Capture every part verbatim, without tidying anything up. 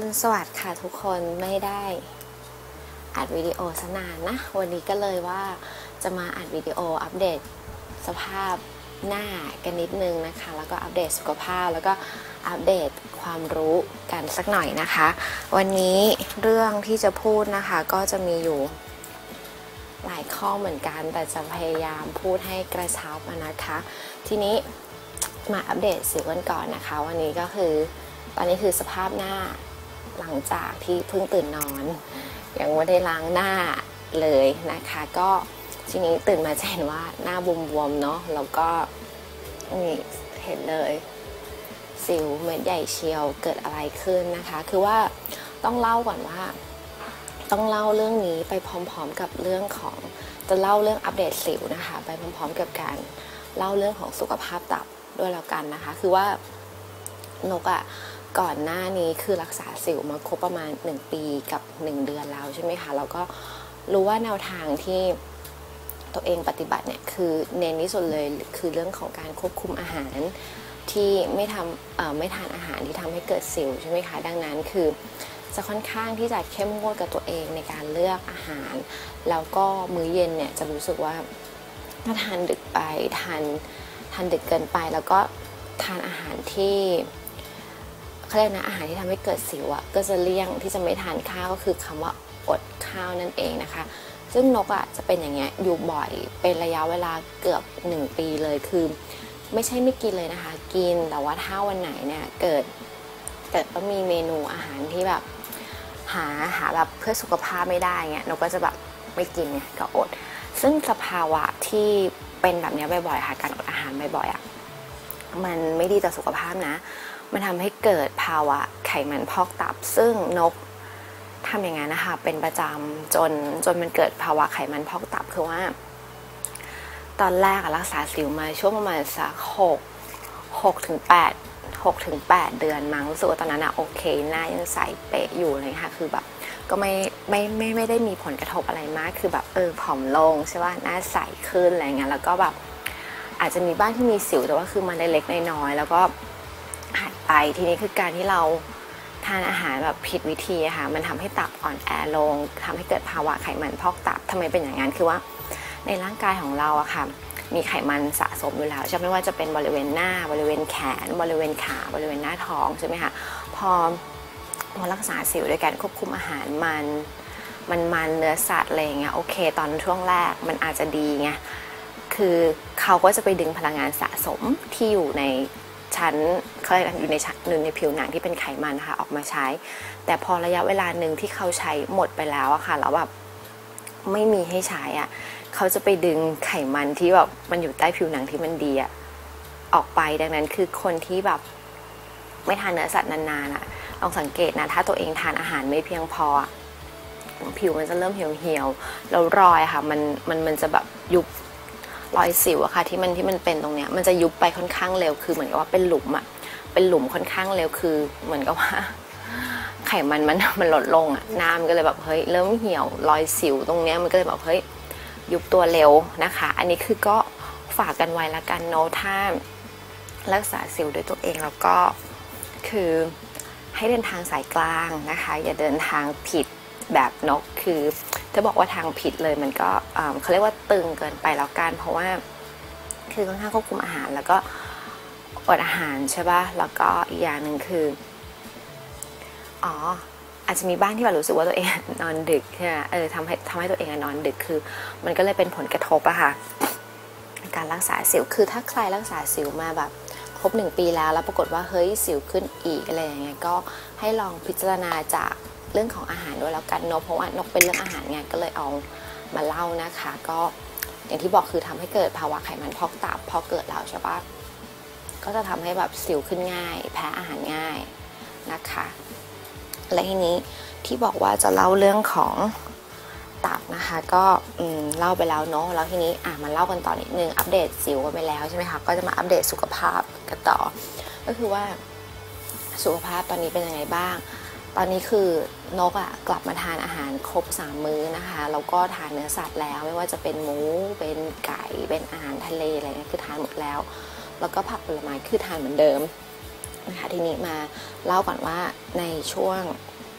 สวัสดีค่ะทุกคนไม่ได้อัดวิดีโอซะนานนะวันนี้ก็เลยว่าจะมาอัดวิดีโออัปเดตสภาพหน้ากันนิดนึงนะคะแล้วก็อัปเดตสุขภาพแล้วก็อัปเดตความรู้กันสักหน่อยนะคะวันนี้เรื่องที่จะพูดนะคะก็จะมีอยู่หลายข้อเหมือนกันแต่จะพยายามพูดให้กระชับนะคะทีนี้มาอัปเดตสิวกันก่อนนะคะวันนี้ก็คือตอนนี้คือสภาพหน้าหลังจากที่เพิ่งตื่นนอนยังไม่ได้ล้างหน้าเลยนะคะก็ทีนี้ตื่นมาจะเห็นว่าหน้าบวมๆเนาะแล้วก็นี่เห็นเลยสิวเม็ดใหญ่เชียวเกิดอะไรขึ้นนะคะคือว่าต้องเล่าก่อนว่าต้องเล่าเรื่องนี้ไปพร้อมๆกับเรื่องของจะเล่าเรื่องอัปเดตสิวนะคะไปพร้อมๆกับการเล่าเรื่องของสุขภาพตับด้วยแล้วกันนะคะคือว่านกอะก่อนหน้านี้คือรักษาสิวมาครบประมาณหนึ่งปีกับหนึ่งเดือนแล้วใช่ไหมคะแล้วก็รู้ว่าแนวทางที่ตัวเองปฏิบัติเนี่ยคือเน้นที่สุดเลยคือเรื่องของการควบคุมอาหารที่ไม่ทำเอ่อไม่ทานอาหารที่ทำให้เกิดสิวใช่ไหมคะดังนั้นคือจะค่อนข้างที่จะเข้มงวดกับตัวเองในการเลือกอาหารแล้วก็มื้อเย็นเนี่ยจะรู้สึกว่าถ้าทานดึกไปทานทานดึกเกินไปแล้วก็ทานอาหารที่เขาเรียกนะอาหารที่ทำให้เกิดสิวอะก็จะเลี่ยงที่จะไม่ทานข้าวก็คือคำว่าอดข้าวนั่นเองนะคะซึ่งนกอะจะเป็นอย่างเงี้ยอยู่บ่อยเป็นระยะเวลาเกือบหนึ่งปีเลยคือไม่ใช่ไม่กินเลยนะคะกินแต่ว่าถ้าวันไหนเนี่ยเกิดเกิดว่ามีเมนูอาหารที่แบบหาหาแบบเพื่อสุขภาพไม่ได้เงี้ยนกก็จะแบบไม่กินไงก็อดซึ่งสภาวะที่เป็นแบบนี้บ่อยๆค่ะการอดอาหารบ่อยๆอะมันไม่ดีต่อสุขภาพนะมันทำให้เกิดภาวะไขมันพอกตับซึ่งนกทำอย่างนั้นนะคะเป็นประจำจนจนมันเกิดภาวะไขมันพอกตับคือว่าตอนแรกรักษาสิวมาช่วงประมาณสักหกหกถึงแปดหกถึงแปดเดือนมั้งรู้สึกว่าตอนนั้นอะโอเคหน้ายังใสเป๊ะอยู่เลยค่ะคือแบบก็ไม่ไม่ไม่ไม่ได้มีผลกระทบอะไรมากคือแบบเออผอมลงใช่ป่ะหน้าใสขึ้นอะไรเงี้ยแล้วก็แบบอาจจะมีบ้างที่มีสิวแต่ว่าคือมันเล็กๆน้อยๆแล้วก็หายไปทีนี้คือการที่เราทานอาหารแบบผิดวิธีอะค่ะมันทำให้ตับอ่อนแอลงทำให้เกิดภาวะไขมันพอกตับทำไมเป็นอย่างนั้นคือว่าในร่างกายของเราอะค่ะมีไขมันสะสมอยู่แล้วใช่ไหมว่าจะเป็นบริเวณหน้าบริเวณแขนบริเวณขาบริเวณหน้าท้องใช่ไหมคะพอพอรักษาสิวโดยการควบคุมอาหารมันมันมันเนื้อสัตว์อะไรอย่างเงี้ยโอเคตอนช่วงแรกมันอาจจะดีไงคือเขาก็จะไปดึงพลังงานสะสมที่อยู่ในชั้นเขาเรียกอยู่ในชั้นหนึ่งในผิวหนังที่เป็นไขมันนะคะออกมาใช้แต่พอระยะเวลาหนึ่งที่เขาใช้หมดไปแล้วอะค่ะแล้วแบบไม่มีให้ใช้อะเขาจะไปดึงไขมันที่แบบมันอยู่ใต้ผิวหนังที่มันดีอะออกไปดังนั้นคือคนที่แบบไม่ทานเนื้อสัตว์นานๆอะลองสังเกตนะถ้าตัวเองทานอาหารไม่เพียงพอผิวมันจะเริ่มเหี่ยวๆแล้วรอยค่ะมันมันมันจะแบบยุบรอยสิวอะค่ะที่มันที่มันเป็นตรงเนี้ยมันจะยุบไปค่อนข้างเร็วคือเหมือนกับว่าเป็นหลุมอะเป็นหลุมค่อนข้างเร็วคือเหมือนกับว่าไขมันมันมันลดลงอะน้ำก็เลยแบบเฮ้ยเริ่มเหี่ยวรอยสิวตรงเนี้ยมันก็เลยแบบเฮ้ยยุบตัวเร็วนะคะอันนี้คือก็ฝากกันไว้ละกันเนาะถ้ารักษาสิวด้วยตัวเองแล้วก็คือให้เดินทางสายกลางนะคะอย่าเดินทางผิดแบบนกคือถ้าบอกว่าทางผิดเลยมันก็เขาเรียกว่าตึงเกินไปแล้วกันเพราะว่าคือค่อนข้างควบคุมอาหารแล้วก็อดอาหารใช่ป่ะแล้วก็อีกอย่างหนึ่งคืออ๋ออาจจะมีบ้างที่แบบรู้สึกว่าตัวเองนอนดึกใช่ไหมเออทำให้ทำให้ตัวเองนอนดึกคือมันก็เลยเป็นผลกระทบอะค่ะการรักษาสิวคือถ้าใครรักษาสิวมาแบบครบหนึ่งปีแล้วแล้วปรากฏว่าเฮ้ยสิวขึ้นอีกอะไรอย่างเงี้ยก็ให้ลองพิจารณาจากเรื่องของอาหารด้วยแล้วกันเนาะเพราะว่านกเป็นเรื่องอาหารไงก็เลยเอามาเล่านะคะก็อย่างที่บอกคือทำให้เกิดภาวะไขมันพอกตับพอเกิดแล้วใช่ปะก็จะทำให้แบบสิวขึ้นง่ายแพ้อาหารง่ายนะคะและทีนี้ที่บอกว่าจะเล่าเรื่องของตับนะคะก็เล่าไปแล้วเนาะแล้วทีนี้อ่ะมาเล่ากันต่อนิดนึงอัปเดตสิวกันไปแล้วใช่ไหมคะก็จะมาอัปเดตสุขภาพกันต่อก็คือว่าสุขภาพตอนนี้เป็นยังไงบ้างตอนนี้คือนกอะกลับมาทานอาหารครบสามมื้อนะคะแล้วก็ทานเนื้อสัตว์แล้วไม่ว่าจะเป็นหมูเป็นไก่เป็นอาหารทะเลอะไรเงี้ยคือทานหมดแล้วแล้วก็ผักผลไม้คือทานเหมือนเดิมนะคะทีนี้มาเล่าก่อนว่าในช่วง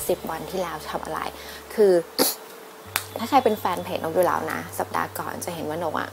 สิบวันที่แล้วทำอะไรคือถ้าใครเป็นแฟนเพจนกอยู่แล้วนะสัปดาห์ก่อนจะเห็นว่านกอ่ะ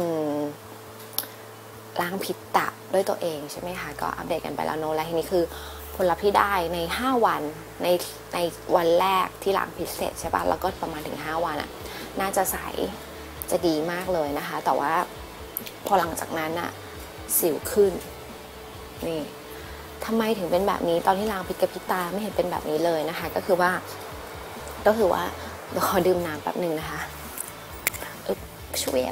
ล้างพิษตะด้วยตัวเองใช่ไหมคะก็อัปเดตกันไปแล้วโน้ตแล้วทีนี้คือผลลัพธ์ที่ได้ในห้าวันในในวันแรกที่ล้างพิษเสร็จใช่ปะแล้วก็ประมาณถึงห้าวันอ่ะน่าจะใสจะดีมากเลยนะคะแต่ว่าพอหลังจากนั้นอ่ะสิวขึ้นนี่ทำไมถึงเป็นแบบนี้ตอนที่ล้างพิษกับพิษตาไม่เห็นเป็นแบบนี้เลยนะคะก็คือว่าก็คือว่าเดี๋ยวขอดื่มน้ำแป๊บหนึ่งนะคะอึ๊บช่วย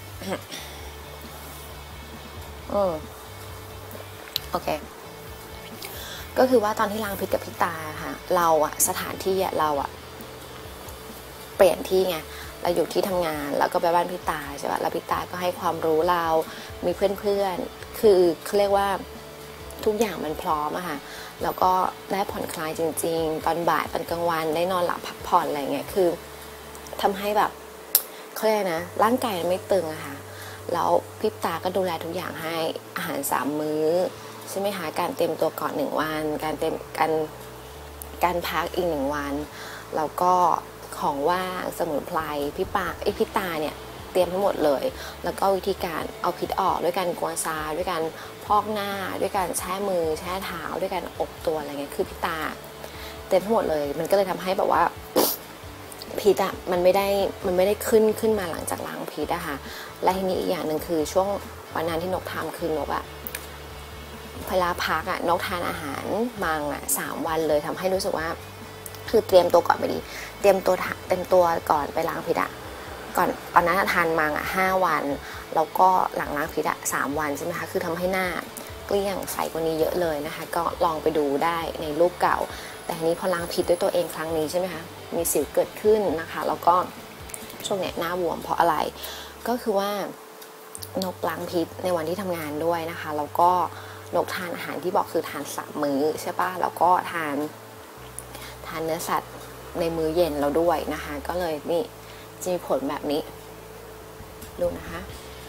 อืมโอเคก็คือว่าตอนที่ล้างพิษกับพิษตาค่ะเราอะสถานที่อะเราอะเปลี่ยนที่ไงเราอยู่ที่ทำงานแล้วก็ไปบ้านพิษตาใช่ป่ะแล้วพิษตาก็ให้ความรู้เรามีเพื่อนๆคือเขาเรียกว่าทุกอย่างมันพร้อมอะค่ะแล้วก็ได้ผ่อนคลายจริงๆตอนบ่ายตอนกลางวันได้นอนหลับพักผ่อนอะไรเงี้ยคือทำให้แบบเขาเรียกนะร่างกายมันไม่ตึงอะค่ะแล้วพิษตาก็ดูแลทุกอย่างให้อาหารสามมื้อใช่ไหมคะการเตรียมตัวก่อนหนึ่งวันการเตรียมการการพักอีกหนึ่งวันแล้วก็ของว่างสมุนไพรพี่ปาไอพิษตาเนี่ยเตรียมทั้งหมดเลยแล้วก็วิธีการเอาพิษออกด้วยการกวนซาด้วยการพอกหน้าด้วยการแช่มือแช่เท้าด้วยการอบตัวอะไรเงี้ยคือพิษตาเตรียมทั้งหมดเลยมันก็เลยทำให้แบบว่าพิษอะมันไม่ได้มันไม่ได้ขึ้นขึ้นมาหลังจากล้างพิษอะค่ะและทีนี้อีกอย่างหนึ่งคือช่วงวันนั้นที่นกทำคือนกอะเวลาพักอะนกทานอาหารมังอะสามวันเลยทำให้รู้สึกว่าคือเตรียมตัวก่อนไปดีเตรียมตัวเต็มตัวก่อนไปล้างพิษอะก่อนตอนนั้นทานมังอะห้าวันแล้วก็หลังล้างพิษอะสามวันใช่ไหมคะคือทำให้หน้าเกลี้ยงใสกว่านี้เยอะเลยนะคะก็ลองไปดูได้ในรูปเก่าแต่ทีนี้พอล้างพิษด้วยตัวเองครั้งนี้ใช่ไหมคะมีสิวเกิดขึ้นนะคะแล้วก็ช่วงเนี้ยหน้าบวมเพราะอะไรก็คือว่านกล้างพิษในวันที่ทำงานด้วยนะคะแล้วก็นกทานอาหารที่บอกคือทานสามมื้อใช่ปะแล้วก็ทานทานเนื้อสัตว์ในมื้อเย็นเราด้วยนะคะก็เลยนี่จะมีผลแบบนี้ดูนะคะ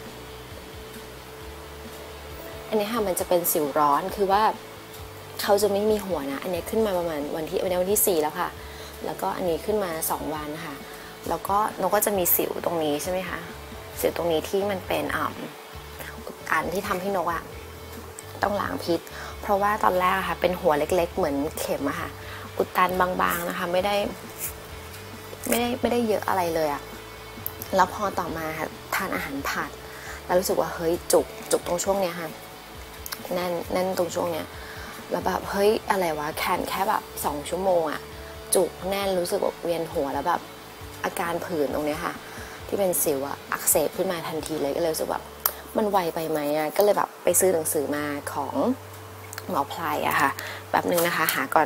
อันนี้ค่ะมันจะเป็นสิวร้อนคือว่าเขาจะไม่มีหัวนะอันนี้ขึ้นมาประมาณวันที่วันที่สี่แล้วค่ะแล้วก็อันนี้ขึ้นมาสองวันค่ะแล้วก็นกก็จะมีสิวตรงนี้ใช่ไหมคะสิวตรงนี้ที่มันเป็นอ่าอันที่ทำให้นกอะต้องล้างพิษเพราะว่าตอนแรกค่ะเป็นหัวเล็กๆเหมือนเข็มอะค่ะอุดตันบางๆนะคะไม่ได้ไม่ได้ไม่ได้เยอะอะไรเลยอะแล้วพอต่อมาค่ะทานอาหารผัดแล้วรู้สึกว่าเฮ้ยจุกจุกตรงช่วงเนี้ยค่ะแน่นแน่นตรงช่วงเนี้ยแล้วแบบเฮ้ยอะไรวะแค่แค่แบบสองชั่วโมงอะจุกแน่นรู้สึกแบบเวียนหัวแล้วแบบอาการผื่นตรงเนี้ยค่ะที่เป็นสิวอะอักเสบขึ้นมาทันทีเลยก็เลยรู้สึกแบบมันไวไปไหมอะก็เลยแบบไปซื้อหนังสือมาของหมอพลายอะค่ะแบบนึงนะคะหาก่อน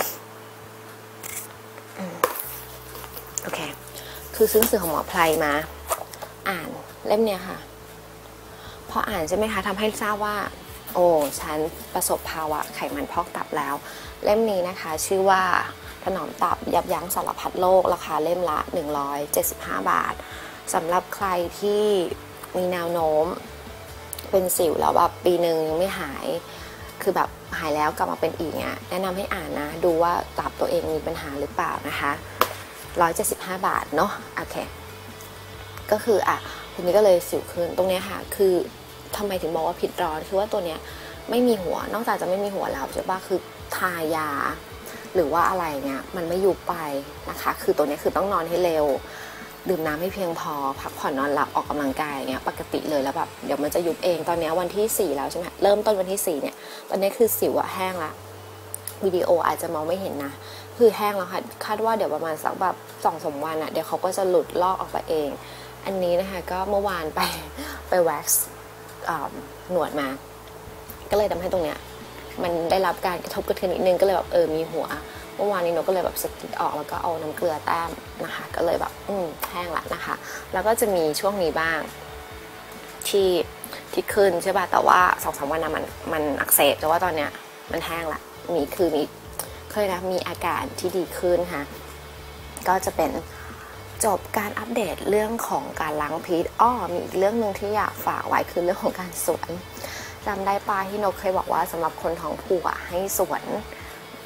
โอเคคือซื้อหนังสือของหมอพลายมาอ่านเล่มเนี้ยค่ะพออ่านใช่ไหมคะทำให้ทราบว่าโอ้ฉันประสบภาวะไขมันพอกตับแล้วเล่มนี้นะคะชื่อว่าถนอมตับยับยั้งสารพัดโรคราคาเล่มละหนึ่งร้อยเจ็ดสิบห้าบาทสำหรับใครที่มีแนวโน้มเป็นสิวแล้วแบบปีหนึ่งยังไม่หายคือแบบหายแล้วกลับมาเป็นอีกเนี่ยแนะนำให้อ่านนะดูว่าตับตัวเองมีปัญหาหรือเปล่านะคะหนึ่งร้อยเจ็ดสิบห้าบาทเนาะโอเคก็คืออ่ะทีนี้ก็เลยสิวขึ้นตรงนี้ค่ะคือทำไมถึงบอกว่าพิษร้อนคือว่าตัวเนี้ยไม่มีหัวนอกจากจะไม่มีหัวแล้วใช่ปะคือทายาหรือว่าอะไรเงี้ยมันไม่ยุบไปนะคะคือตัวนี้คือต้องนอนให้เร็วดื่มน้ำให้เพียงพอพักผ่อนนอนหลับออกกำลังกายเงี้ยปกติเลยแล้วแบบเดี๋ยวมันจะยุบเองตอนนี้วันที่สี่แล้วใช่ไหมเริ่มต้นวันที่สี่เนี่ยตอนนี้คือสิวอะแห้งละวิดีโออาจจะมองไม่เห็นนะคือแห้งแล้วค่ะคาดว่าเดี๋ยวประมาณสักแบบสองสามวันอะเดี๋ยวเขาก็จะหลุดลอกออกไปเองอันนี้นะคะก็เมื่อวานไปไปแว็กซ์หนวดมาก็เลยทำให้ตรงเนี้ยมันได้รับการกระทบกระเทือนนิดนึงก็เลยแบบเออมีหัวเมื่อวานนี้นกก็เลยแบบสกิดออกแล้วก็เอาน้ำเกลือแต้มนะคะก็เลยแบบอืมแห้งละนะคะแล้วก็จะมีช่วงนี้บ้างที่ที่ขึ้นใช่ป่ะแต่ว่าสองสามวันนะมันมันอักเสบแต่ว่าตอนเนี้ยมันแห้งละมีคือมีเคยนะมีอาการที่ดีขึ้นค่ะก็จะเป็นจบการอัปเดตเรื่องของการล้างพิษอ้อมีอีกเรื่องหนึ่งที่อยากฝากไว้คือเรื่องของการสวนจำได้ป้าที่นกเคยบอกว่าสำหรับคนท้องผูกอ่ะให้สวน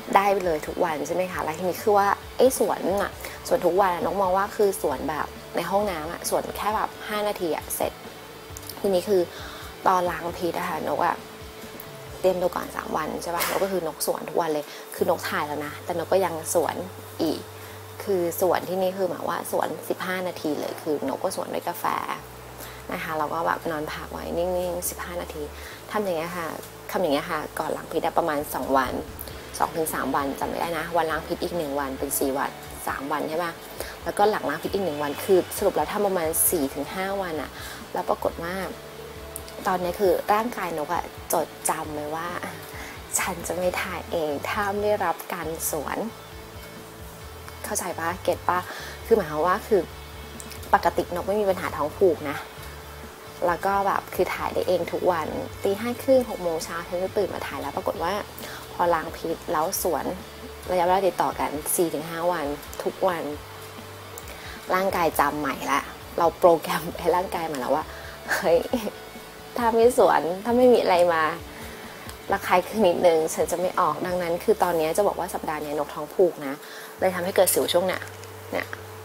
ได้ไปเลยทุกวันใช่ไหมคะแล้วทีนี้คือว่าไอ้สวนอะสวนทุกวันนกมองว่าคือสวนแบบในห้องน้ำอะสวนแค่แบบห้านาทีอะเสร็จทีนี้คือตอนล้างพิษอะค่ะนกอะเตรียมตัวก่อนสามวันใช่ป่ะนกก็คือนกสวนทุกวันเลยคือนกถ่ายแล้วนะแต่นกก็ยังสวนอีกคือสวนที่นี่คือหมายว่าสวนสิบห้านาทีเลยคือนกก็สวนด้วยกาแฟนะคะเราก็แบบนอนพักไว้นิ่งๆสิบห้านาทีทำอย่างเงี้ยค่ะทำอย่างเงี้ยค่ะก่อนล้างพิษประมาณสองวันสองถึงสามวันจำไม่ได้นะวันล้างพิษอีกหนึ่งวันเป็นสี่วันสามวันใช่ป่ะแล้วก็หลังล้างพิษอีกหนึ่งวันคือสรุปแล้วทำประมาณสี่ถึงห้าวันอะแล้วปรากฏว่าตอนนี้คือร่างกายนกอะจดจำเลยว่าฉันจะไม่ถ่ายเองถ้าไม่ได้รับการสวนเข้าใจปะเก็ตปะคือหมายความว่าคือปกตินกไม่มีปัญหาท้องผูกนะแล้วก็แบบคือถ่ายได้เองทุกวันตีห้าครึ่งหกโมงเช้าฉันจะตื่นมาถ่ายแล้วปรากฏว่าพอล้างพิษแล้วสวนระยะเวลาติดต่อกัน สี่ถึงห้า วันทุกวันร่างกายจำใหม่ละเราโปรแกรมให้ร่างกายมาแล้วว่าเฮ้ยถ้าไม่สวนถ้าไม่มีอะไรมาระคายเคืองนิดนึงฉันจะไม่ออกดังนั้นคือตอนนี้จะบอกว่าสัปดาห์นี้นกท้องผูกนะเลยทำให้เกิดสิวช่วงเนี้ยเนี่ย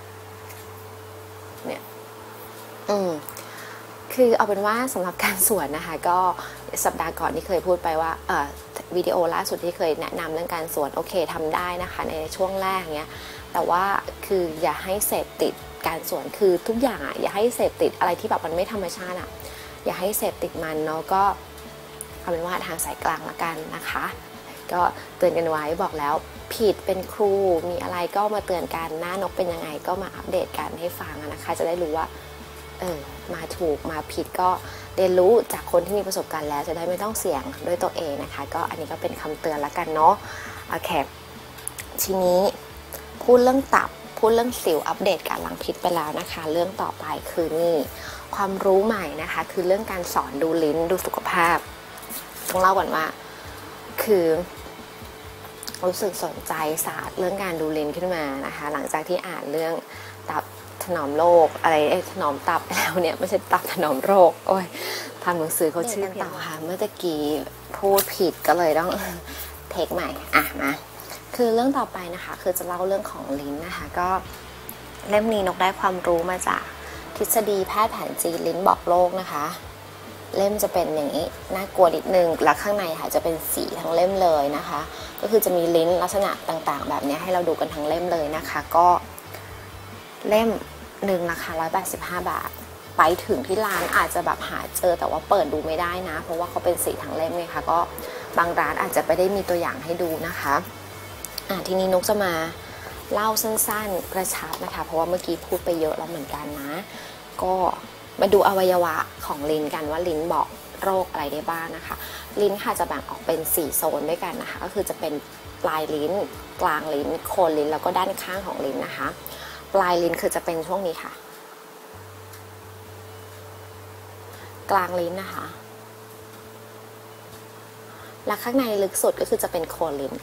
เนี่ยอืมคือเอาเป็นว่าสำหรับการสวนนะคะก็สัปดาห์ก่อนที่เคยพูดไปว่าเอ่อวิดีโอล่าสุดที่เคยแนะนำเรื่องการสวนโอเคทำได้นะคะในช่วงแรกเนี้ยแต่ว่าคืออย่าให้เสพติดการสวนคือทุกอย่างอ่ะอย่าให้เสพติดอะไรที่แบบมันไม่ธรรมชาติอ่ะอย่าให้เสพติดมันเนาะก็เอาเป็นว่าทางสายกลางละกันนะคะก็เตือนกันไว้บอกแล้วผิดเป็นครูมีอะไรก็มาเตือนกันหน้านกเป็นยังไงก็มาอัปเดตกันให้ฟังนะคะจะได้รู้ว่าเออมาถูกมาผิดก็เรียนรู้จากคนที่มีประสบการณ์แล้วจะได้ไม่ต้องเสี่ยงด้วยตัวเองนะคะก็อันนี้ก็เป็นคำเตือนละกันเนาะโอเคทีนี้พูดเรื่องตับพูดเรื่องสิวอัปเดตการล้างพิษไปแล้วนะคะเรื่องต่อไปคือนี่ความรู้ใหม่นะคะคือเรื่องการสอนดูลิ้นดูสุขภาพต้องเล่าก่อนว่าคือรู้สึกสนใจศาสตร์เรื่องการดูลิ้นขึ้นมานะคะหลังจากที่อ่านเรื่องตับถนอมโรคอะไรถนอมตับไปแล้วเนี่ยไม่ใช่ตับถนอมโรคโอ้ยทำหนังสือเขาชื่อต่อค่ะเมื่อตะกี้พูดผิดก็เลยต้องเทคใหม่อ่ะมาคือเรื่องต่อไปนะคะคือจะเล่าเรื่องของลิ้นนะคะก็เล่มนี้นกได้ความรู้มาจากทฤษฎีแพทย์แผนจีนลิ้นบอกโรคนะคะเล่มจะเป็นอย่างนี้น่ากลัวนิดนึงแล้วข้างในค่ะจะเป็นสีทั้งเล่มเลยนะคะก็คือจะมีลิ้นลักษณะต่างๆแบบนี้ให้เราดูกันทั้งเล่มเลยนะคะก็เล่มหนึ่งราคาหนึ่งร้อยแปดสิบห้าบาทไปถึงที่ร้านอาจจะแบบหาเจอแต่ว่าเปิดดูไม่ได้นะเพราะว่าเขาเป็นสีทั้งเล่มไงคะก็บางร้านอาจจะไม่ได้มีตัวอย่างให้ดูนะคะอ่ะทีนี้นกจะมาเล่าสั้นๆกระชับนะคะเพราะว่าเมื่อกี้พูดไปเยอะแล้วเหมือนกันนะก็มาดูอวัยวะของลิ้นกันว่าลิ้นบอกโรคอะไรได้บ้างนะคะลิ้นค่ะจะแบ่งออกเป็นสี่โซนด้วยกันนะคะก็คือจะเป็นปลายลิ้นกลางลิ้นโคนลิ้นแล้วก็ด้านข้างของลิ้นนะคะปลายลิ้นคือจะเป็นช่วงนี้ค่ะกลางลิ้นนะคะและข้างในลึกสุดก็คือจะเป็นโคนลิ้น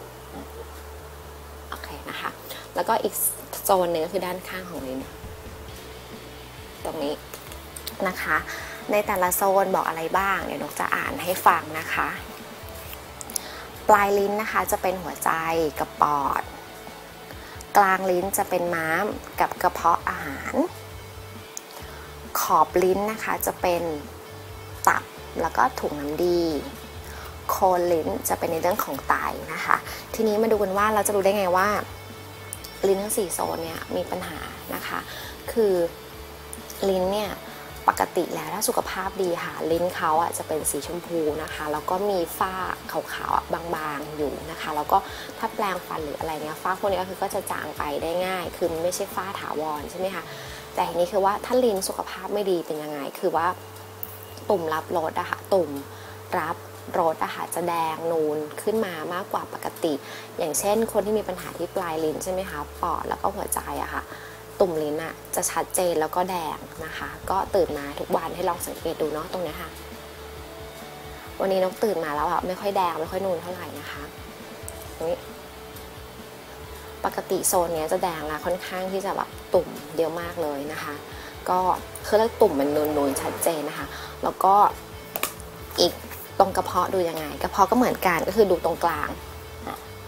โอเคนะคะแล้วก็อีกโซนหนึ่งก็คือด้านข้างของลิ้นตรงนี้นะคะในแต่ละโซนบอกอะไรบ้างเดี๋ยวนกจะอ่านให้ฟังนะคะปลายลิ้นนะคะจะเป็นหัวใจกับปอดกลางลิ้นจะเป็นม้ามกับกระเพาะอาหารขอบลิ้นนะคะจะเป็นตับแล้วก็ถุงน้ำดีโคนลิ้นจะเป็นในเรื่องของไตนะคะทีนี้มาดูกันว่าเราจะรู้ได้ไงว่าลิ้นทั้งสี่โซนเนี่ยมีปัญหานะคะคือลิ้นเนี่ยปกติแล้วถ้าสุขภาพดีค่ะลิ้นเขาอ่ะจะเป็นสีชมพูนะคะแล้วก็มีฝ้าขาวๆบางๆอยู่นะคะแล้วก็ถ้าแปรงฟันหรืออะไรเงี้ยฝ้าพวกนี้ก็คือก็จะจางไปได้ง่ายคือมันไม่ใช่ฝ้าถาวรใช่ไหมคะแต่ทีนี้คือว่าถ้าลิ้นสุขภาพไม่ดีเป็นยังไงคือว่าตุ่มรับรสอะค่ะตุ่มรับรสอะค่ะจะแดงนูนขึ้นมามากกว่าปกติอย่างเช่นคนที่มีปัญหาที่ปลายลิ้นใช่ไหมคะปอดแล้วก็หัวใจอะค่ะตุ่มลิ้นอะจะชัดเจนแล้วก็แดงนะคะก็ตื่นมาทุกวันให้ลองสังเกตดูเนาะตรงนี้ค่ะวันนี้นกตื่นมาแล้วอะไม่ค่อยแดงไม่ค่อยนูนเท่าไหร่นะคะนี่ปกติโซนนี้จะแดงละค่อนข้างที่จะแบบตุ่มเยอะมากเลยนะคะก็คือแล้วตุ่มมันนูนๆชัดเจนนะคะแล้วก็อีกตรงกระเพาะดูยังไงกระเพาะก็เหมือนกันก็คือดูตรงกลาง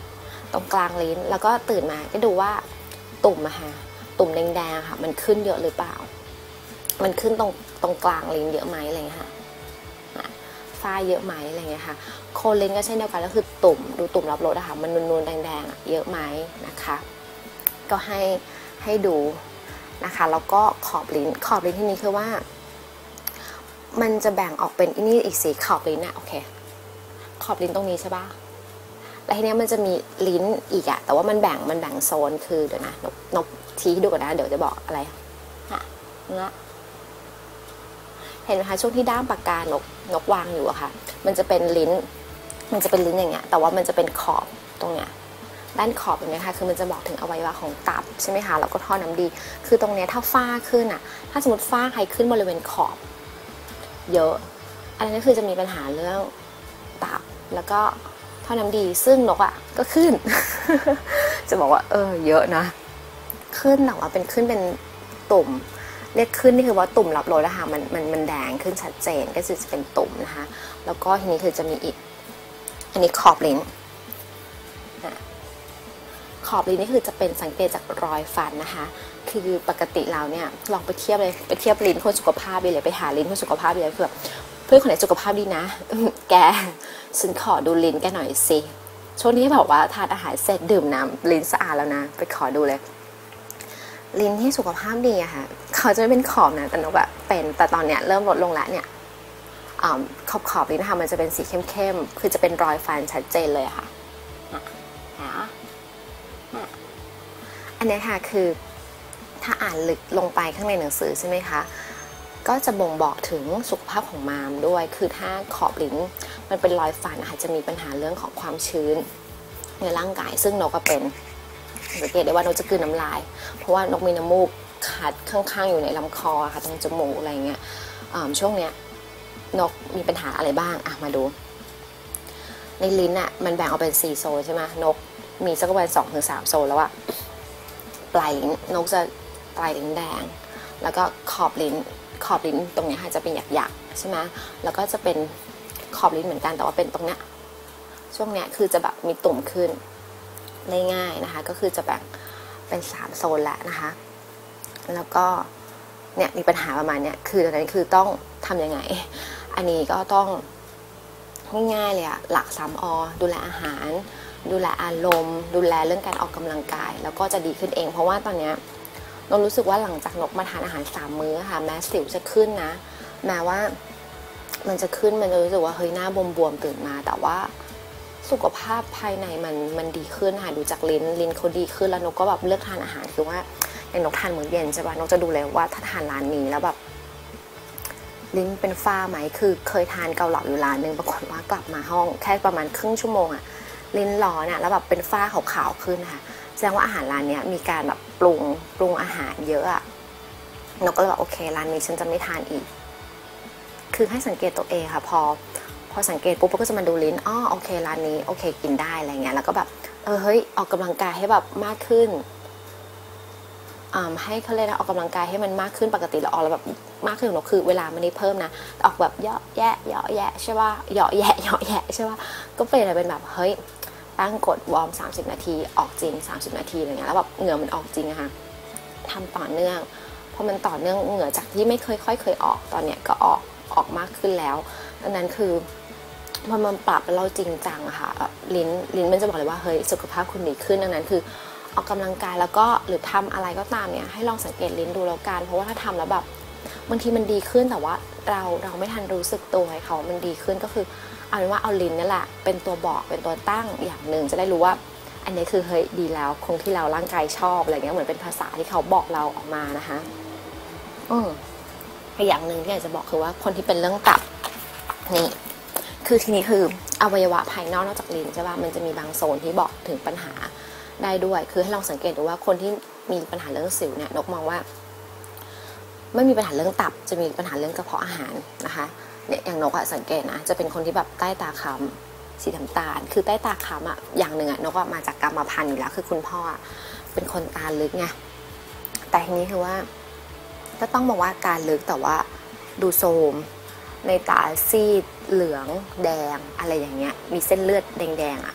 ตรงกลางลิ้นแล้วก็ตื่นมาก็ดูว่าตุ่มอะค่ะตุ่มแดงๆค่ะมันขึ้นเยอะหรือเปล่ามันขึ้นตรงตรงกลางลิ้นเยอะไหมอะไรเงี้ยค่ะฝ้าเยอะไหมอะไรเงี้ยค่ะโคนลิ้นก็เช่นเดียวกันก็คือตุ่มดูตุ่มรับรสอะค่ะมันนูนๆแดงๆเยอะไหมนะคะก็ให้ให้ดูนะคะแล้วก็ขอบลิ้นขอบลิ้นที่นี้คือว่ามันจะแบ่งออกเป็นนี่อีกสีขอบลิ้นอะโอเคขอบลิ้นตรงนี้ใช่ปะแล้วทีนี้มันจะมีลิ้นอีกอะแต่ว่ามันแบ่งมันแบ่งโซนคือเดี๋ยวนะนกนกชี้ให้ดูก่อนนะเดี๋ยวจะบอกอะไรอะเนื้อเห็นไหมคะช่วงที่ด้ามปากกานกนกวางอยู่อะค่ะมันจะเป็นลิ้นมันจะเป็นลิ้นอย่างเงี้ยแต่ว่ามันจะเป็นขอบตรงเนี้ยด้านขอบเห็นไหมคะคือมันจะบอกถึงอวัยวะของตับใช่ไหมคะแล้วก็ท่อน้ำดีคือตรงเนี้ยถ้าฝ้าขึ้นอะถ้าสมมติฝ้าใครขึ้นบริเวณขอบเยอะอันนี้คือจะมีปัญหาเรื่องตับแล้วก็ท่อน้ำดีซึ่งนกอะก็ขึ้น จะบอกว่าเออเยอะนะขึ้นแต่ว่าเป็นขึ้นเป็นตุ่มเรียกขึ้นนี่คือว่าตุ่มรับรสนะคะมันมันมันแดงขึ้นชัดเจนก็คือจะเป็นตุ่มนะคะแล้วก็ทีนี้คือจะมีอีกอันนี้ขอบลิ้นขอบลิ้นนี่คือจะเป็นสังเกตจากรอยฟันนะคะคือปกติเราเนี่ยลองไปเทียบเลยไปเทียบลิ้นคนสุขภาพไปเลยไปหาลิ้นคนสุขภาพไปเลยคือแบบเพื่อนคนไหนสุขภาพดีนะแกฉันขอดูลิ้นแกหน่อยสิช่วงนี้แบบว่าทานอาหารเสร็จดื่มน้ำลิ้นสะอาดแล้วนะไปขอดูเลยลิ้นที่สุขภาพดีอะค่ะเขาจะไม่เป็นขอบนะแต่นกอะเป็นแต่ตอนเนี้ยเริ่มลดลงแล้วเนี่ยขอบขอบลิ้นนะคะมันจะเป็นสีเข้มๆคือจะเป็นรอยฟันชัดเจนเลยค่ะอันนี้ค่ะคือถ้าอ่านลึกลงไปข้างในหนังสือใช่ไหมคะก็จะบ่งบอกถึงสุขภาพของมามด้วยคือถ้าขอบลิ้นมันเป็นรอยฟันนะคะจะมีปัญหาเรื่องของความชื้นในร่างกายซึ่งนกก็เป็นสังเกตได้ว่านกจะกลืนน้ำลายเพราะว่านกมีน้ำมูกขัดข้างๆอยู่ในลำคอค่ะตรงจมูกอะไรเงี้ยช่วงเนี้ยนกมีปัญหาอะไรบ้างอ่ะมาดูในลิ้นอ่ะมันแบ่งออกเป็นสี่โซนใช่ไหมนกมีสักประมาณสองถึงสามโซนแล้วอะปลายลิ้นนกจะปลายลิ้นแดงแล้วก็ขอบลิ้นขอบลิ้นตรงนี้ค่ะจะเป็นหยักๆใช่ไหมแล้วก็จะเป็นขอบลิ้นเหมือนกันแต่ว่าเป็นตรงเนี้ยช่วงเนี้ยคือจะแบบมีตุ่มขึ้นได้ง่ายนะคะก็คือจะแบ่งเป็นสามโซนแล้วนะคะแล้วก็เนี่ยมีปัญหาประมาณเนี้ยคือตอนนั้นคือต้องทำยังไงอันนี้ก็ต้องง่ายๆเลยอะหลักสามอดูแลอาหารดูแลอารมณ์ดูแลเรื่องการออกกำลังกายแล้วก็จะดีขึ้นเองเพราะว่าตอนเนี้ยนกรู้สึกว่าหลังจากนกมาทานอาหารสามมื้อค่ะแม้สิวจะขึ้นนะแม้ว่ามันจะขึ้นมันจะรู้สึกว่าเฮ้ยหน้าบวมๆตื่นมาแต่ว่าสุขภาพภายในมันมันดีขึ้นค่ะดูจากลิ้นลิ้นเขาดีขึ้นแล้วนกก็แบบเลือกทานอาหารคือว่าอย่างนกทานมื้อเย็นใช่ป่ะนกจะดูเลยว่าถ้าทานร้านนี้แล้วแบบลิ้นเป็นฝ้าไหมคือเคยทานเกาเหลาอยู่ร้านนึงปรากฏว่ากลับมาห้องแค่ประมาณครึ่งชั่วโมงอะลิ้นร้อนอะแล้วแบบเป็นฝ้าขาวๆขึ้นค่ะแสดงว่าอาหารร้านนี้มีการแบบปรุงปรุงอาหารเยอะอะนกก็เลยบอกโอเคร้านนี้ฉันจะไม่ทานอีกคือให้สังเกตตัวเองค่ะพอพอสังเกตปุ๊บก็จะมาดูลิ้นอ้อโอเคร้านนี้โอเคกินได้อะไรเงี้ยแล้วก็แบบเออเฮ้ยออกกำลังกายให้แบบมากขึ้นให้เขาเลยนะออกกำลังกายให้มันมากขึ้นปกติเราออกแล้วแบบมากขึ้นของนกคือเวลาไม่ได้เพิ่มนะออกแบบเยาะแยะเยาะแยะใช่ป่ะเยาะแยะเยาะแยะใช่ป่ะก็เป็นอะไรเป็นแบบเฮ้ยตั้งกดวอร์มสามสิบนาทีออกจริงสามสิบนาทีอะไรเงี้ยแล้วแบบเหงื่อมันออกจริงอะค่ะทำต่อเนื่องพอมันต่อเนื่องเหงื่อจากที่ไม่เคยค่อยเคยออกตอนเนี้ยก็ออกออกมากขึ้นแล้วดังนั้นคือพอมันปรับเราจริงจังอะค่ะลิ้นลิ้นมันจะบอกเลยว่าเฮ้ยสุขภาพคุณดีขึ้นดังนั้นคือออกกำลังกายแล้วก็หรือทำอะไรก็ตามเนี่ยให้ลองสังเกตลิ้นดูแล้วกันเพราะว่าถ้าทำแล้วแบบบางทีมันดีขึ้นแต่ว่าเราเราไม่ทันรู้สึกตัวให้เขามันดีขึ้นก็คือเอาเป็นว่าเอาลิ้นนี่แหละเป็นตัวบอกเป็นตัวตั้งอย่างหนึ่งจะได้รู้ว่าอันนี้คือเฮ้ยดีแล้วคงที่เราร่างกายชอบอะไรเงี้ยเหมือนเป็นภาษาที่เขาบอกเราออกมานะคะอืมอีกอย่างหนึ่งที่อยากจะบอกคือว่าคนที่เป็นเรื่องตับนี่คือทีนี้คืออวัยวะภายนอกนอกจากลิ้นใช่ป่ะมันจะมีบางโซนที่บอกถึงปัญหาได้ด้วยคือให้ลองสังเกตดูว่าคนที่มีปัญหาเรื่องสิวเนี่ยนกมองว่าไม่มีปัญหาเรื่องตับจะมีปัญหาเรื่องกระเพาะอาหารนะคะเนี่ยอย่างนกอะสังเกตนะจะเป็นคนที่แบบใต้ตาค้ำสีน้ำตาลคือใต้ตาค้ำอะอย่างหนึ่งอะนกอะมาจากกรรมพันธุ์อยู่แล้วคือคุณพ่อเป็นคนตาลึกไงแต่ทีนี้คือว่าก็ต้องบอกว่าตาลึกแต่ว่าดูโทรมในตาซีดเหลืองแดงอะไรอย่างเงี้ยมีเส้นเลือดแดงๆอะ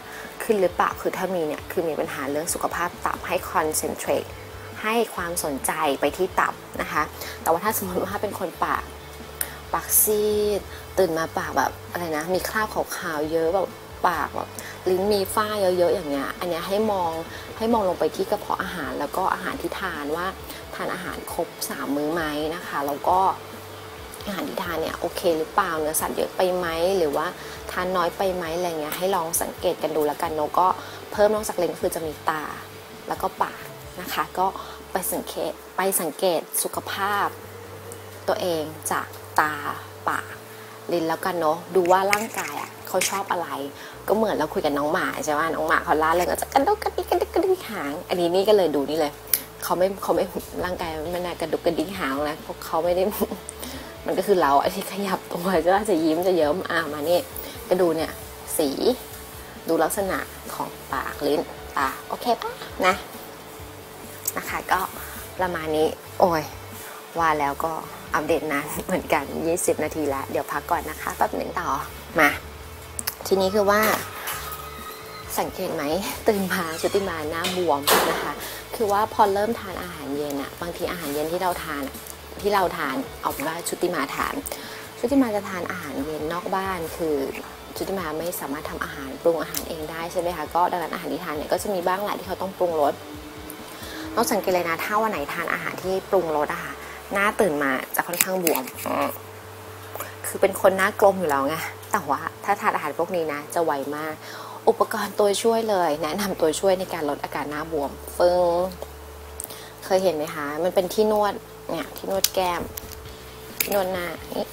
ขึ้นหรือเปล่าคือถ้ามีเนี่ยคือมีปัญหาเรื่องสุขภาพตับให้คอนเซนเทรตให้ความสนใจไปที่ตับนะคะแต่ว่าถ้าสมมติว่าเป็นคนปากปากซีดตื่นมาปากแบบอะไรนะมีคราบขาวๆเยอะแบบปากแบบลิ้นมีฝ้าเยอะๆอย่างเงี้ยอันเนี้ยให้มองให้มองลงไปที่กระเพาะอาหารแล้วก็อาหารที่ทานว่าทานอาหารครบสามมื้อไหมนะคะแล้วก็อาหารที่ทานเนี่ยโอเคหรือเปล่าเนื้อสัตว์เยอะไปไหมหรือว่าทานน้อยไปไหมอะไรเงี้ยให้ลองสังเกตกันดูแล้วกันเนาะก็เพิ่มนอกจากเลนคือจะมีตาแล้วก็ปากนะคะก็ไปสังเกตไปสังเกตสุขภาพตัวเองจากตาปากลิ้นแล้วกันเนาะดูว่าร่างกายอ่ะเขาชอบอะไรก็เหมือนเราคุยกับน้องหมาใช่ไหมน้องหมาเขาล่าเลยก็จะกระดุกกระดิกกระดิกกระดิกหางอันนี้นี่ก็เลยดูนี่เลยเขาไม่เขาไม่ร่างกายไม่น่ากระดุกกระดิกหางนะพวกเขาไม่ได้มันก็คือเราที่ขยับตัวจะจะยิ้มจะเยิ้มอ่ามานี่ก็ดูเนี่ยสีดูลักษณะของปากลิ้นตาโอเคปะนะนะคะก็ประมาณนี้โอ้ยว่าแล้วก็อัปเดตนานเหมือนกันยี่สิบนาทีแล้วเดี๋ยวพักก่อนนะคะแป๊บหนึ่งต่อมาทีนี้คือว่าสังเกตไหมตื่นมาชุติมาหน้าบวมนะคะคือว่าพอเริ่มทานอาหารเย็นอะบางทีอาหารเย็นที่เราทานที่เราทานเอาเป็นว่าชุติมาทานชุติมาจะทานอาหารเย็นนอกบ้านคือชุติมาไม่สามารถทำอาหารปรุงอาหารเองได้ใช่ไหมคะก็ดังนั้นอาหารที่ทานเนี่ยก็จะมีบ้างแหละที่เขาต้องปรุงรสต้องสังเกตเลยนะถ้าวันไหนทานอาหารที่ปรุงรสอะค่ะหน้าตื่นมาจะค่อนข้างบวมคือเป็นคนหน้ากลมอยู่แล้วไงแต่ว่าถ้าทานอาหารพวกนี้นะจะไวมากอุปกรณ์ตัวช่วยเลยแนะนำตัวช่วยในการลดอาการหน้าบวมฟึ่งเคยเห็นไหมคะมันเป็นที่นวดเนี่ยที่นวดแก้มที่นวดหน้านี่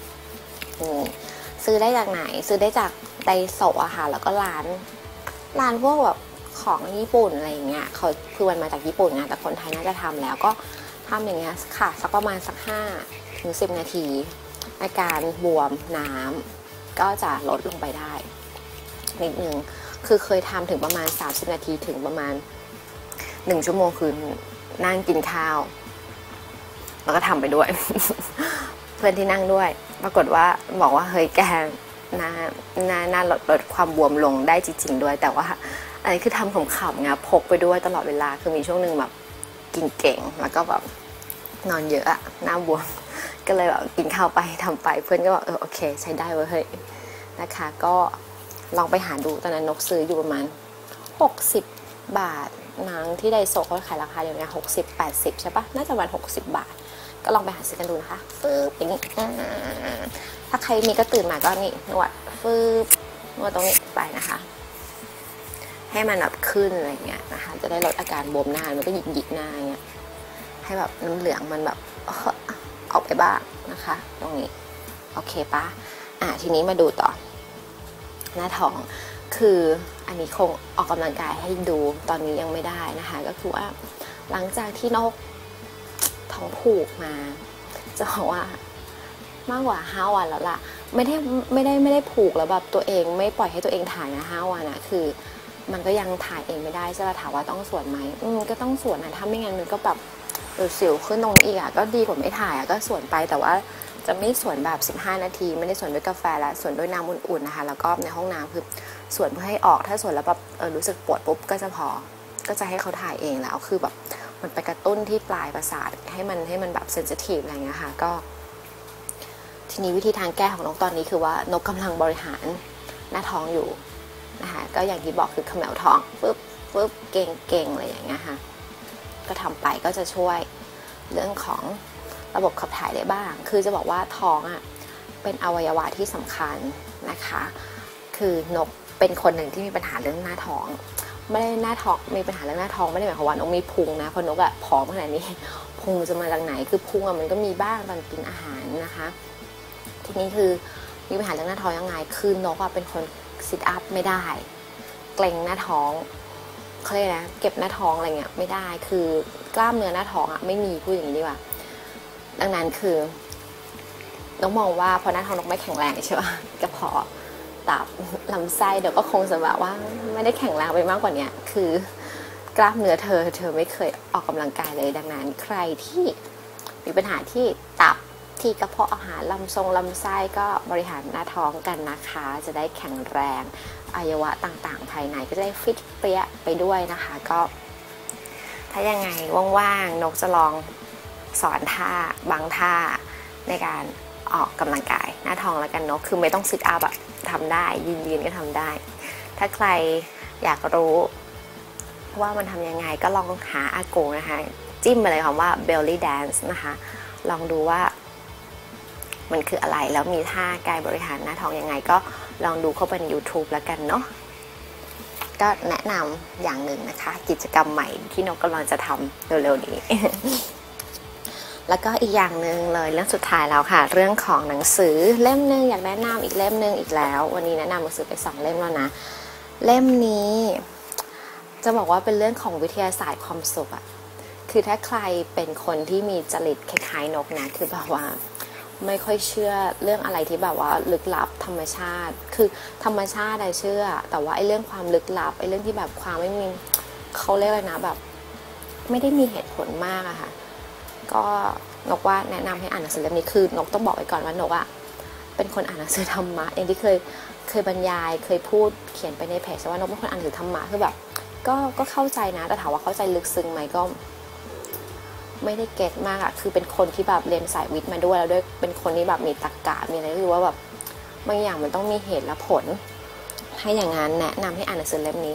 ซื้อได้จากไหนซื้อได้จากไดโซะอะค่ะแล้วก็ร้านร้านพวกแบบของญี่ปุ่นอะไรอย่างเงี้ยเขาคือมันมาจากญี่ปุ่นไงแต่คนไทยน่าจะทำแล้วก็ทำอย่างเงี้ยค่ะสักประมาณสักห้าถึงสิบนาทีอาการบวมน้ำก็จะลดลงไปได้นิดนึงคือเคยทำถึงประมาณสามสิบนาทีถึงประมาณหนึ่งชั่วโมงคือนั่งกินข้าวแล้วก็ทำไปด้วย เพื่อนที่นั่งด้วยปรากฏว่าบอกว่าเฮ้ยแกหน้าหน้าหน้าลดลดความบวมลงได้จริงๆด้วยแต่ว่าอันนี้คือทำขำๆไงพกไปด้วยตลอดเวลาคือมีช่วงหนึ่งแบบกินเก่งแล้วก็แบบนอนเยอะอะหน้าบวมก็เลยแบบกินข้าวไปทำไปเพื่อนก็บอกเออโอเคใช้ได้เว้ยเฮ้ยนะคะก็ลองไปหาดูตอนนั้นนกซื้ออยู่ประมาณหกสิบบาทมั้งที่ไดโซะเขาขายราคาเดียวกันหกสิบแปดสิบใช่ปะน่าจะประมาณหกสิบบาทก็ลองไปหาซื้อกันดูนะคะฟืบอย่างนี้ถ้าใครมีก็ตื่นมาก็นี่นวดฟืบนวดตรงนี้ไปนะคะให้มันแบบขึ้นอะไรเงี้ยนะคะจะได้ลดอาการบวมหน้ามันก็หยิกหยิกหน้าเงี้ยให้แบบน้ำเหลืองมันแบบออกไปบ้างนะคะตรงนี้โอเคปะอ่ะทีนี้มาดูต่อหน้าท้องคืออันนี้คงออกกำลังกายให้ดูตอนนี้ยังไม่ได้นะคะก็คือว่าหลังจากที่นกท้องผูกมาจะบอกว่ามากกว่าห้าวันแล้วล่ะไม่ได้ไม่ได้ไม่ได้ผูกแล้วแบบตัวเองไม่ปล่อยให้ตัวเองถ่ายนะห้าวันนะคือมันก็ยังถ่ายเองไม่ได้ใช่ไหมถามว่าต้องสวนไหมอืมก็ต้องสวนนะถ้าไม่งั้นมันก็แบบเออสิวขึ้นตรงนี้อีกอ่ะก็ดีกว่าไม่ถ่ายอ่ะก็สวนไปแต่ว่าจะไม่สวนแบบสิบห้านาทีไม่ได้สวนด้วยกาแฟแล้วสวนด้วยน้ำอุ่นๆนะคะแล้วก็ในห้องน้ำคือสวนเพื่อให้ออกถ้าสวนแล้วแบบเออรู้สึกปวดปุ๊บก็จะพอก็จะให้เขาถ่ายเองแล้วคือแบบมันไปกระตุ้นที่ปลายประสาทให้มันให้มันแบบเซนซิทีฟอะไรเงี้ยค่ะก็ทีนี้วิธีทางแก้ของนกตอนนี้คือว่านกกำลังบริหารหน้าท้องอยู่นะคะก็อย่างที่บอกคือเขมวท้องปึ๊บปึ๊บเก่งเก่งอะไรอย่างเงี้ยค่ะก็ทำไปก็จะช่วยเรื่องของระบบขับถ่ายได้บ้างคือจะบอกว่าท้องอ่ะเป็นอวัยวะที่สำคัญนะคะคือนกเป็นคนหนึ่งที่มีปัญหาเรื่องหน้าท้องไม่ได้หน้าท้องมีปัญหาเรื่องหน้าท้องไม่ได้หมายความว่านกมีพุงนะเพราะนกอะผอมขนาดนี้พุงจะมาจากไหนคือพุงอะมันก็มีบ้างตอนกินอาหารนะคะทีนี้คือมีปัญหาเรื่องหน้าท้องยังไงคือนกอะเป็นคนซิทอัพไม่ได้เกร็งหน้าท้องเขาเรียกนะเก็บหน้าท้องอะไรเงี้ยไม่ได้คือกล้ามเนื้อหน้าท้องอะไม่มีพูดอย่างนี้ดีกว่าดังนั้นคือนกมองว่าพอหน้าท้องนกไม่แข็งแรงใช่ป่ะกระเพาะตับลำไส้เดี๋ยวก็คงจะแบบว่าไม่ได้แข็งแรงไปมากกว่านี้คือกล้ามเนื้อเธอเธอไม่เคยออกกำลังกายเลยดังนั้นใครที่มีปัญหาที่ตับที่กระเพาะอาหารลำทรงลำไส้ก็บริหารหน้าท้องกันนะคะจะได้แข็งแรงอวัยวะต่างๆภายในก็จะได้ฟิตเปรี้ยไปด้วยนะคะก็ถ้ายังไงว่างๆนกจะลองสอนท่าบางท่าในการออกกำลังกายหน้าท้องแล้วกันเนาะคือไม่ต้องซิทอัพอะทำได้ยืนๆก็ทำได้ถ้าใครอยากรู้ว่ามันทำยังไงก็ลองหาอากูนะคะจิ้มมาเลยคำว่า belly dance นะคะลองดูว่ามันคืออะไรแล้วมีท่ากายบริหารหน้าท้องยังไงก็ลองดูเข้าไปใน YouTube แล้วกันเนาะก็แนะนำอย่างหนึ่งนะคะกิจกรรมใหม่ที่นกกำลังจะทำเร็วๆนี้ แล้วก็อีกอย่างหนึ่งเลยเรื่องสุดท้ายแล้วค่ะเรื่องของหนังสือเล่มหนึ่งอยากแนะนำอีกเล่มหนึ่งอีกแล้ววันนี้แนะนำหนังสือไปสองเล่มแล้วนะเล่มนี้จะบอกว่าเป็นเรื่องของวิทยาศาสตร์ความสุขอะคือถ้าใครเป็นคนที่มีจริตคล้ายๆนกนะคือแบบว่าไม่ค่อยเชื่อเรื่องอะไรที่แบบว่าลึกลับธรรมชาติคือธรรมชาติได้เชื่อแต่ว่าไอ้เรื่องความลึกลับไอ้เรื่องที่แบบความไม่มีเขาเรียกอะไรนะแบบไม่ได้มีเหตุผลมากอะค่ะก็นกว่าแนะนำให้อ่านหนังสือเล่มนี้คือนกต้องบอกไว้ก่อนว่านกอะเป็นคนอ่านหนังสือธรรมะอย่างที่เคยเคยบรรยายเคยพูดเขียนไปในเพจว่านกเป็นคนอ่านหนังสือธรรมะคือแบบก็ก็เข้าใจนะแต่ถามว่าเข้าใจลึกซึ้งไหมก็ไม่ได้เก็ตมากอะคือเป็นคนที่แบบเรียนสายวิทย์มาด้วยแล้วด้วยเป็นคนที่แบบมีตรรกะมีอะไรก็คือว่าแบบบางอย่างมันต้องมีเหตุและผลให้อย่างนั้นแนะนำให้อ่านหนังสือเล่มนี้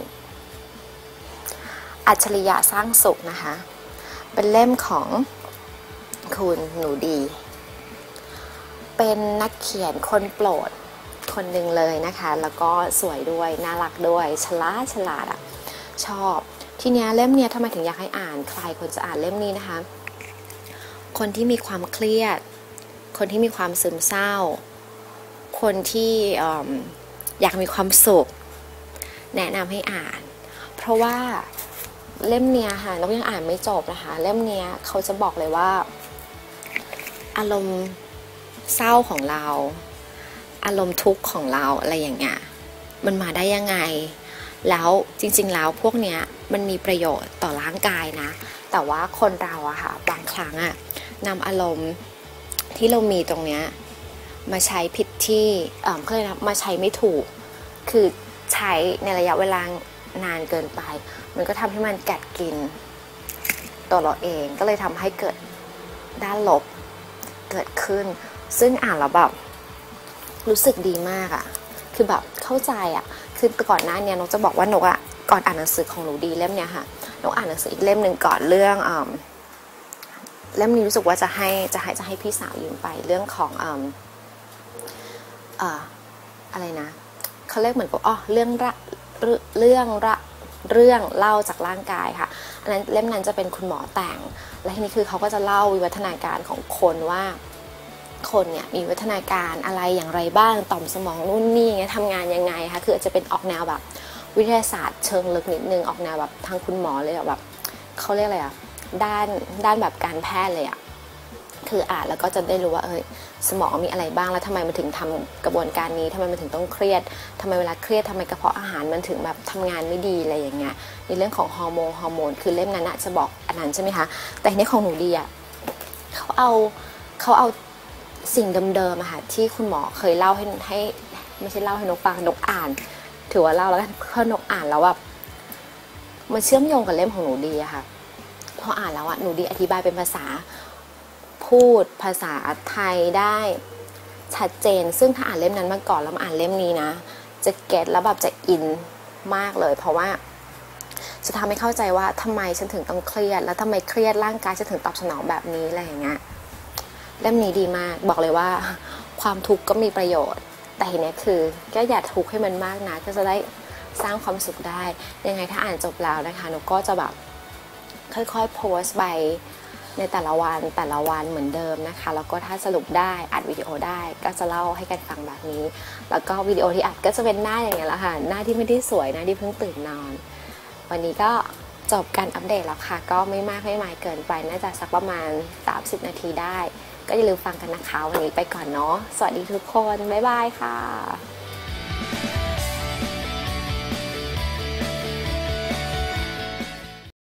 อัจฉริยะสร้างสุขนะคะเป็นเล่มของคุณหนูดีเป็นนักเขียนคนโปรดคนหนึ่งเลยนะคะแล้วก็สวยด้วยน่ารักด้วยฉลาดฉลาดอะชอบทีเนี้ยเล่มเนี้ยทำไมถึงอยากให้อ่านใครควรจะอ่านเล่มนี้นะคะคนที่มีความเครียดคนที่มีความซึมเศร้าคนที่อยากมีความสุขแนะนำให้อ่านเพราะว่าเล่มเนี้ยค่ะนกยังอ่านไม่จบนะคะเล่มเนี้ยเขาจะบอกเลยว่าอารมณ์เศร้าของเราอารมณ์ทุกข์ของเราอะไรอย่างเงี้ยมันมาได้ยังไงแล้วจริงๆแล้วพวกเนี้ยมันมีประโยชน์ต่อร่างกายนะแต่ว่าคนเราอะค่ะบางครั้งอะนำอารมณ์ที่เรามีตรงเนี้ยมาใช้ผิดที่เออเคยนะมาใช้ไม่ถูกคือใช้ในระยะเวลานานเกินไปมันก็ทำให้มันกัดกินตัวเราเองก็เลยทำให้เกิดด้านลบเกิดขึ้นซึ่งอ่านแล้วแบบรู้สึกดีมากอะคือแบบเข้าใจอะคือก่อนหน้านี้นกจะบอกว่านกอะก่อนอ่านหนังสือของหนูดีเล่มเนี้ยค่ะนกอ่านหนังสืออีกเล่มหนึ่งก่อนเรื่องอ่าเล่มนี้รู้สึกว่าจะให้จะให้จะให้พี่สาวยืมไปเรื่องของอ่าอ่าอะไรนะเขาเรียกเหมือนกับอ๋อเรื่องระเรื่องระเรื่องเล่าจากร่างกายค่ะอันนั้นเล่มนั้นจะเป็นคุณหมอแต่งและทีนี้คือเขาก็จะเล่าวิวัฒนาการของคนว่าคนเนี่ยมีวิวัฒนาการอะไรอย่างไรบ้างต่อมสมองนู่นนี่ไงทำงานยังไงคะคืออาจจะเป็นออกแนวแบบวิทยาศาสตร์เชิงลึกนิดนึงออกแนวแบบทางคุณหมอเลยแบบเขาเรียกอะไรอะด้านด้านแบบการแพทย์เลยอะคืออ่านแล้วก็จะได้รู้ว่าเออสมองมีอะไรบ้างแล้วทำไมมันถึงทำกระบวนการนี้ทำไมมันถึงต้องเครียดทำไมเวลาเครียดทำไมกระเพาะอาหารมันถึงแบบทำงานไม่ดีอะไรอย่างเงี้ยในเรื่องของฮอร์โมนฮอร์โมนคือเล่มนั้นจะบอกอันนั้นใช่ไหมคะแต่ในของหนูดีอะเขาเอาเขาเอาสิ่งเดิมๆอะค่ะที่คุณหมอเคยเล่าให้ให้ไม่ใช่เล่าให้นกฟังนกอ่านถือว่าเล่าแล้วกันเพราะนกอ่านแล้วแบบมันเชื่อมโยงกับเล่มของหนูดีอะค่ะพออ่านแล้วอะหนูดีอธิบายเป็นภาษาพูดภาษาไทยได้ชัดเจนซึ่งถ้าอ่านเล่มนั้นมาก่อนแล้วมาอ่านเล่มนี้นะจะเก็ตแล้วแบบจะอินมากเลยเพราะว่าจะทำให้เข้าใจว่าทำไมฉันถึงต้องเครียดแล้วทำไมเครียดร่างกายฉันถึงตอบสนองแบบนี้อะไรอย่างเงี้ยเล่มนี้ดีมากบอกเลยว่าความทุกข์ก็มีประโยชน์แต่ทีนี้คือก็อย่าทุกข์ให้มันมากนะก็จะได้สร้างความสุขได้ยังไงถ้าอ่านจบแล้วนะคะหนูก็จะแบบค่อยๆโพสต์ไปในแต่ละวันแต่ละวันเหมือนเดิมนะคะแล้วก็ถ้าสรุปได้อัดวิดีโอได้ก็จะเล่าให้กันฟังแบบนี้แล้วก็วิดีโอที่อัดก็จะเป็นหน้าอย่างเงี้ยแหละค่ะหน้าที่ไม่ได้สวยหน้าที่เพิ่งตื่นนอนวันนี้ก็จบการอัปเดตแล้วค่ะก็ไม่มากไม่มายเกินไปน่าจะสักประมาณสามสิบนาทีได้ก็อย่าลืมฟังกันนะคะวันนี้ไปก่อนเนาะสวัสดีทุกคนบ๊ายบายค่ะ